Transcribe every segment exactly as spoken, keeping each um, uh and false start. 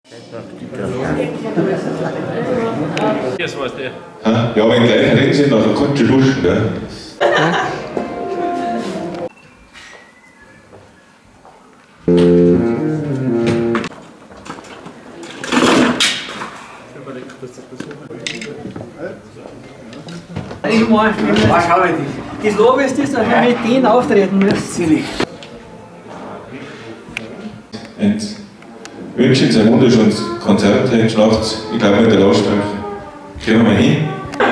Das war's der. Ja, wenn gleich reden Sie, nachher kannst du duschen, gell? Ich meine, das Lob ist das, dass wir mit denen auftreten müssen. Und wünschen Sie ein wunderschönes Konzert heute Nacht. Ich glaube mit der Lautstärke. Gehen wir mal hin.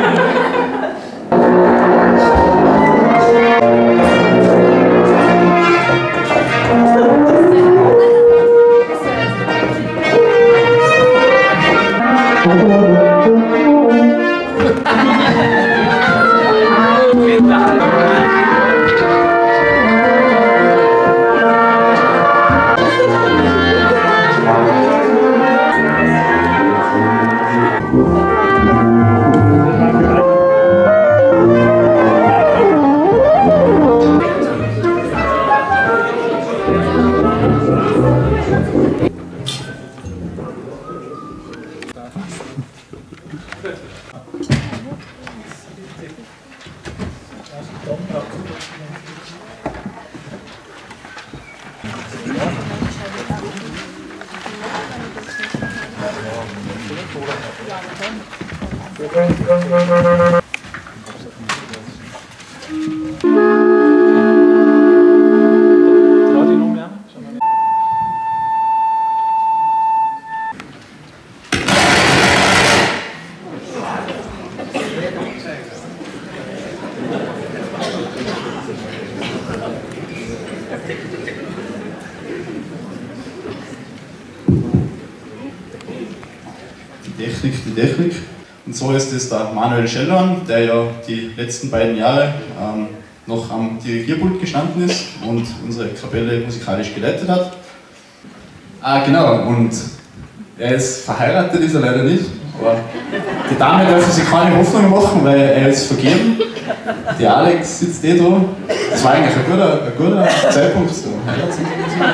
Die Technik, die Technik. Und so ist es der Manuel Schellhorn, der ja die letzten beiden Jahre ähm, noch am Dirigierpult gestanden ist und unsere Kapelle musikalisch geleitet hat. Ah, genau, und er ist verheiratet, ist er leider nicht, aber die Dame dürfen sich keine Hoffnung machen, weil er ist vergeben. Die Alex sitzt eh da. Das war eigentlich ein guter, ein guter Zeitpunkt zum Heiraten.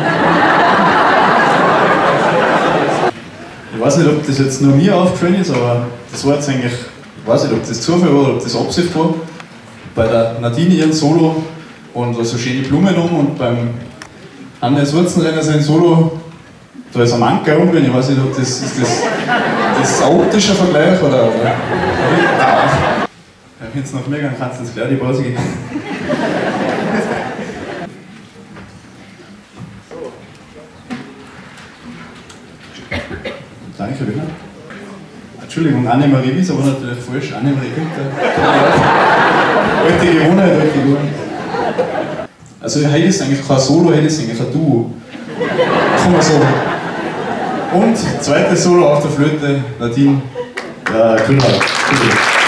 Ich weiß nicht, ob das jetzt nur mir aufgefallen ist, aber das war jetzt eigentlich, ich weiß nicht, ob das Zufall war oder ob das Absicht war. Bei der Nadine ihren Solo und so schöne Blumen um und beim Hannes Wurzenrenner sein Solo, da ist ein Manker um, ich weiß nicht, ob das ist das, das ein optischer Vergleich oder. oder ja, wenn es noch mehr gehen kannst du jetzt gleich die Pause gehen. Danke, bitte. Entschuldigung, Annemarie Wies, aber natürlich falsch. Annemarie Günther. Alte Gewohnheit, alte Gewohnheit. Also, heute ist eigentlich kein Solo, heute ist eigentlich ein Duo. Kann man sagen. Und zweites Solo auf der Flöte, Nadine äh, Kühler.